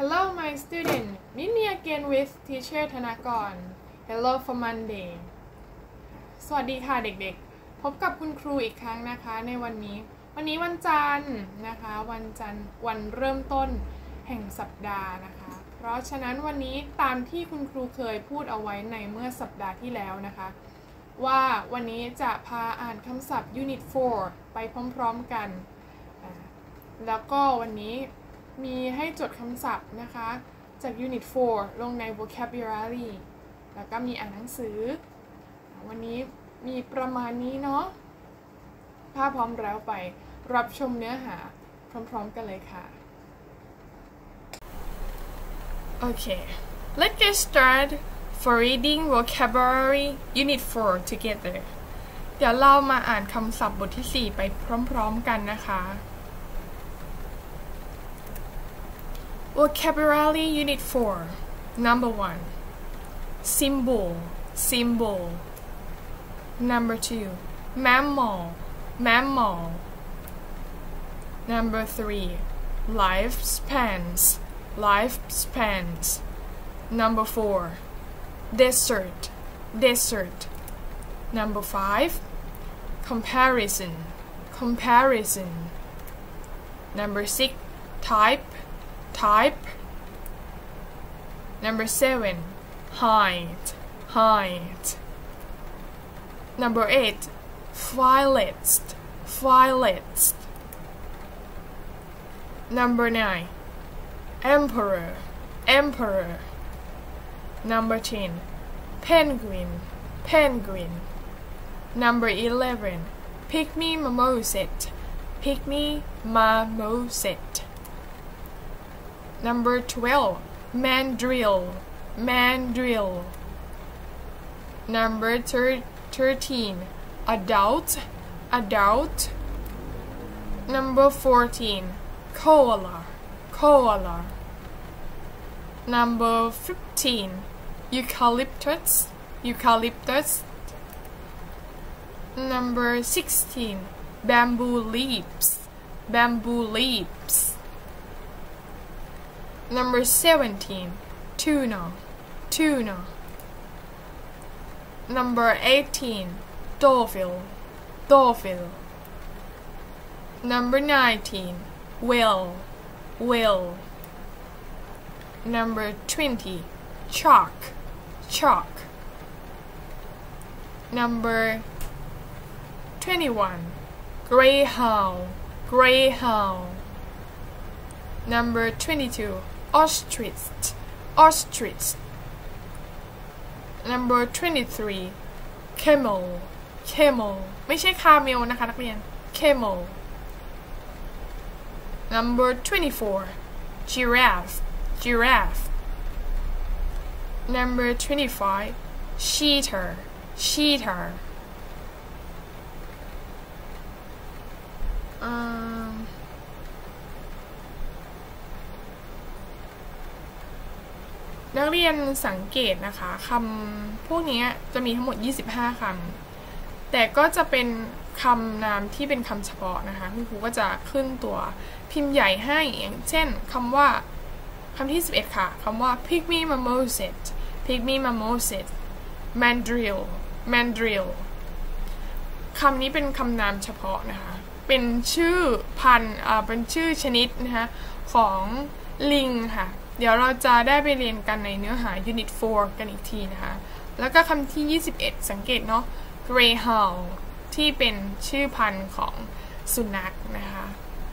Hello my student meet me again with teacher ธนากร Hello for Monday สวัสดีค่ะเด็กๆพบกับคุณครูอีกครั้งนะคะในวันนี้วันจันทร์นะคะวันเริ่มต้นแห่งสัปดาห์นะคะเพราะฉะนั้นวันนี้ตามที่คุณครูเคยพูดเอาไว้ในเมื่อสัปดาห์ที่แล้วนะคะว่าวันนี้จะพาอ่านคำศัพท์ Unit 4 ไปพร้อมๆกันแล้วก็วันนี้มีให้จดคำศัพท์นะคะจาก Unit 4 ลงใน vocabulary แล้วก็มีอ่านหนังสือวันนี้มีประมาณนี้เนาะถ้าพร้อมแล้วไปรับชมเนื้อหาพร้อมๆกันเลยค่ะ Okay let's get started for reading vocabulary Unit 4 together เดี๋ยวเรามาอ่านคำศัพท์บทที่ 4 ไปพร้อมๆกันนะคะ Vocabulary Unit 4 Number 1 Symbol Number 2 Mammal Number 3 Lifespans Number 4 Desert Number 5 Comparison Number 6 Type Number 7 Height Number 8 Fillets Number 9 Emperor Number 10 Penguin Number 11 Pygmy Marmoset Number 12 Mandrill Number 13 Adult Number 14 Koala Number 15 Eucalyptus Number 16 Bamboo leaves Number 17 Tuna Number 18 Dolphin Number 19 Whale Number 20 Chalk Number 21 Greyhound Number 22 Ostrich Number 23 Camel ไม่ใช่คาเมลนะคะนักเรียน Camel Number 24 Giraffe Number 25 Cheetahนักเรียนสังเกตนะคะคำพวกนี้จะมีทั้งหมด25คำแต่ก็จะเป็นคำนามที่เป็นคำเฉพาะนะคะคุณครูก็จะขึ้นตัวพิมพ์ใหญ่ให้อย่างเช่นคำว่าคำที่11ค่ะคำว่า Pygmy Marmoset Mandrill คำนี้เป็นคำนามเฉพาะนะคะเป็นชื่อพันธุ์เป็นชื่อชนิดนะคะของลิงค่ะเดี๋ยวเราจะได้ไปเรียนกันในเนื้อหา Unit 4 กันอีกทีนะคะแล้วก็คำที่21สังเกตเนาะ Greyhound ที่เป็นชื่อพันธุ์ของสุนัขนะคะ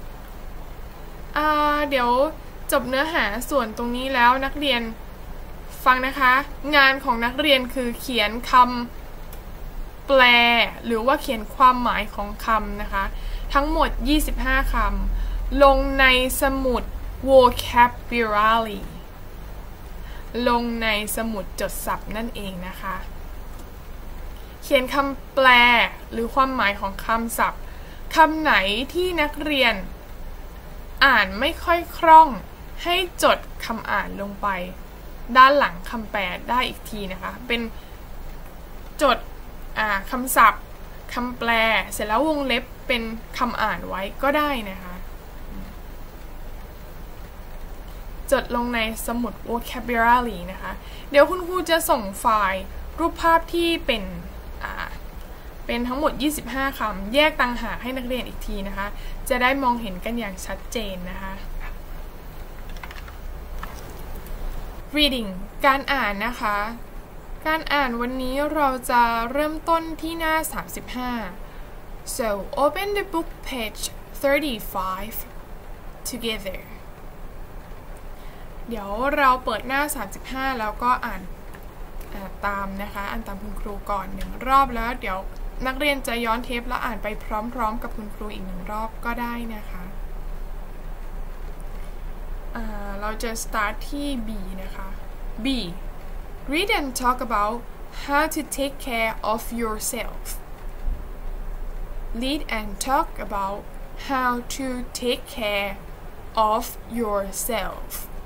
เดี๋ยวจบเนื้อหาส่วนตรงนี้แล้วนักเรียนฟังนะคะงานของนักเรียนคือเขียนคำแปลหรือว่าเขียนความหมายของคำนะคะทั้งหมด25คำลงในสมุด vocabulary ลงในสมุดจดศัพท์นั่นเองนะคะเขียนคำแปลหรือความหมายของคำศัพท์คำไหนที่นักเรียนอ่านไม่ค่อยคล่องให้จดคำอ่านลงไปด้านหลังคำแปลได้อีกทีนะคะเป็นจดคำศัพท์คำแปลเสร็จแล้ววงเล็บเป็นคำอ่านไว้ก็ได้นะคะจดลงในสมุด vocabulary นะคะเดี๋ยวคุณครูจะส่งไฟล์รูปภาพที่เป็นทั้งหมด25คำแยกต่างหากให้นักเรียนอีกทีนะคะจะได้มองเห็นกันอย่างชัดเจนนะคะ reading การอ่านนะคะการอ่านวันนี้เราจะเริ่มต้นที่หน้า35 so open the book page 35 together เดี๋ยวเราเปิดหน้า35แล้วก็อ่านตามนะคะอ่านตามคุณครูก่อน1รอบแล้วเดี๋ยวนักเรียนจะย้อนเทปแล้วอ่านไปพร้อมๆกับคุณครูอีก1รอบก็ได้นะคะเราจะ start ที่ B นะคะ B read and talk about how to take care of yourself read and talk about how to take care of yourself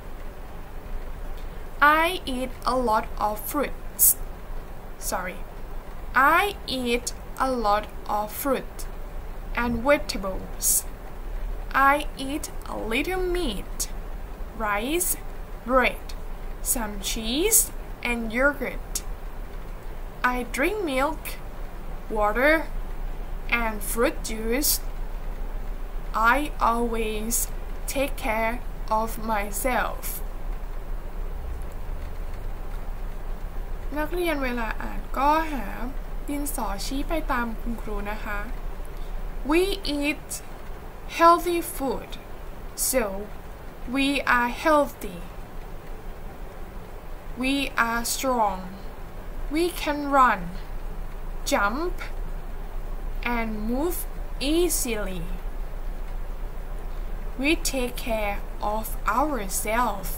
I eat a lot of fruits sorry I eat a lot of fruit and vegetables I eat a little meat rice bread some cheese and yogurt I drink milk water and fruit juice I always take care of myselfนักเรียนเวลาอ่านก็หาดินสอชี้ไปตามคุณครูนะคะ We eat healthy food so we are healthy we are strong we can run jump and move easily we take care of ourselves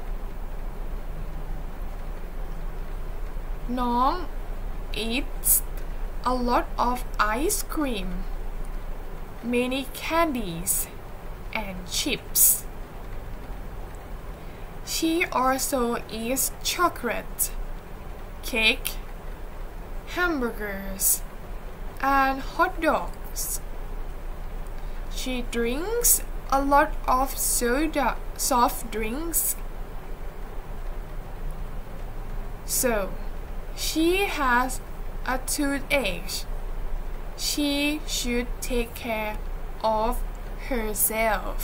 น้อง eats a lot of ice cream many candies and chips she also eats chocolate cake hamburgers and hot dogs she drinks a lot of soft drinks so she has a toothache she should take care of herself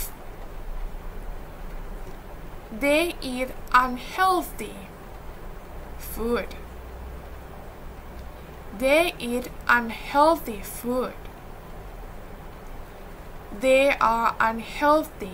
they eat unhealthy food they eat unhealthy food they are unhealthy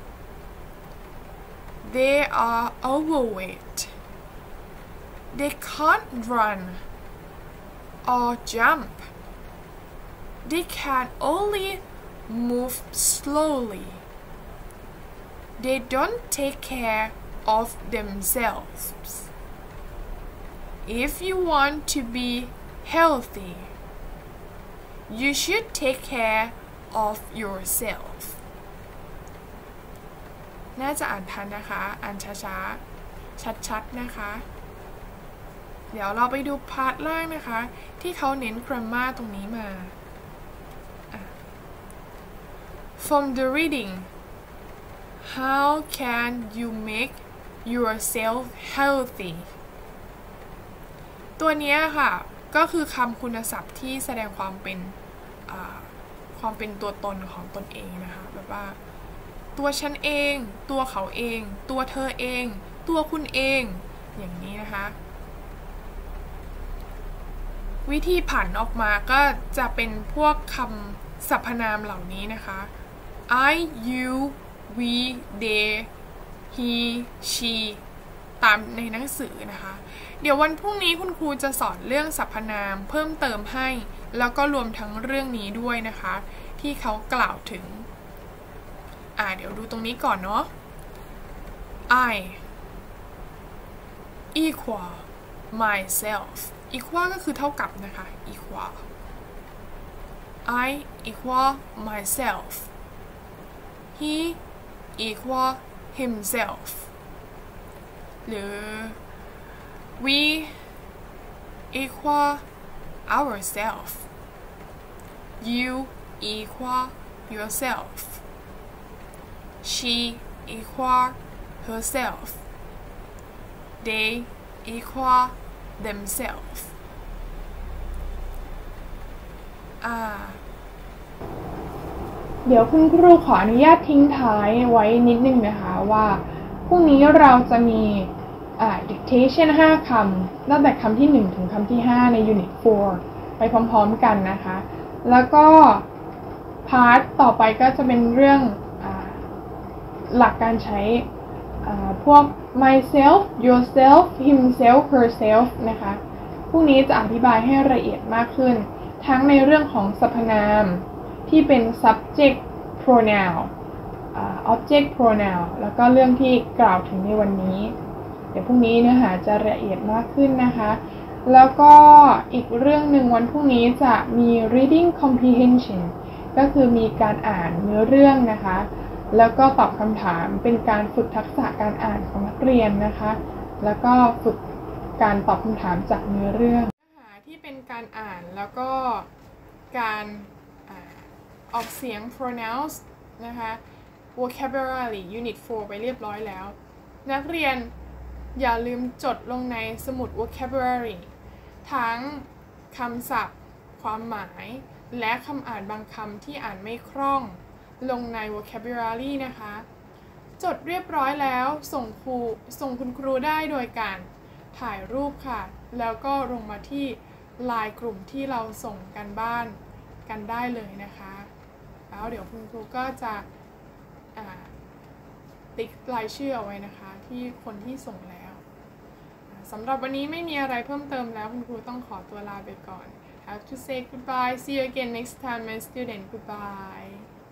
they are overweight they can't run or jump they can only move slowly they don't take care of themselves if you want to be healthy you should take care of yourself น่าจะอ่านทันนะคะอ่านช้าๆชัดๆนะคะเดี๋ยวเราไปดูพาร์ทล่างนะคะที่เขาเน้น grammar ตรงนี้มา From the reading how can you make yourself healthy ตัวนี้ค่ะก็คือคำคุณศัพท์ที่แสดงความเป็นตัวตนของตนเองนะคะแบบว่าตัวฉันเองตัวเขาเองตัวเธอเองตัวคุณเองอย่างนี้นะคะวิธีผันออกมาก็จะเป็นพวกคำสรรพนามเหล่านี้นะคะ I you we they he she ตามในหนังสือนะคะเดี๋ยววันพรุ่งนี้คุณครูจะสอนเรื่องสรรพนามเพิ่มเติมให้แล้วก็รวมทั้งเรื่องนี้ด้วยนะคะที่เขากล่าวถึงเดี๋ยวดูตรงนี้ก่อนเนาะ I equal myself equal ก็คือเท่ากับนะคะ equal I equal myself he equal himself หรือ we equal ourselves you equal yourself she equal herself they equal themselves เดี๋ยวคุณครูขออนุญาตทิ้งท้ายไว้นิดนึงนะคะว่าพรุ่งนี้เราจะมีdictation 5 คำตั้งแต่คำที่ 1 ถึงคำที่ 5 ใน Unit 4 ไปพร้อมๆกันนะคะแล้วก็พาร์ทต่อไปก็จะเป็นเรื่องหลักการใช้พวก myself yourself himself herself นะคะพรุ่งนี้จะอธิบายให้ละเอียดมากขึ้นทั้งในเรื่องของสรรพนามที่เป็น subject pronoun object pronoun แล้วก็เรื่องที่กล่าวถึงในวันนี้เดี๋ยวพรุ่งนี้เนื้อหาจะละเอียดมากขึ้นนะคะแล้วก็อีกเรื่องหนึ่งวันพรุ่งนี้จะมี reading comprehension ก็คือมีการอ่านเนื้อเรื่องนะคะแล้วก็ตอบคำถามเป็นการฝึกทักษะการอ่านของนักเรียนนะคะแล้วก็ฝึกการตอบคำถามจากเนื้อเรื่องเนื้อหาที่เป็นการอ่านแล้วก็การออกเสียง pronouns นะคะ vocabulary unit 4 ไปเรียบร้อยแล้วนักเรียนอย่าลืมจดลงในสมุด vocabulary ทั้งคำศัพท์ความหมายและคำอ่านบางคำที่อ่านไม่คล่องลงใน vocabulary นะคะจดเรียบร้อยแล้วส่งคุณครูได้โดยการถ่ายรูปค่ะแล้วก็ลงมาที่ไลน์กลุ่มที่เราส่งกันบ้านกันได้เลยนะคะแล้วเดี๋ยวคุณครูก็จะติ๊กรายชื่อเอาไว้นะคะที่คนที่ส่งแล้วสำหรับวันนี้ไม่มีอะไรเพิ่มเติมแล้วคุณครูต้องขอตัวลาไปก่อน Have to say goodbye. See you again next time, my student. Goodbye.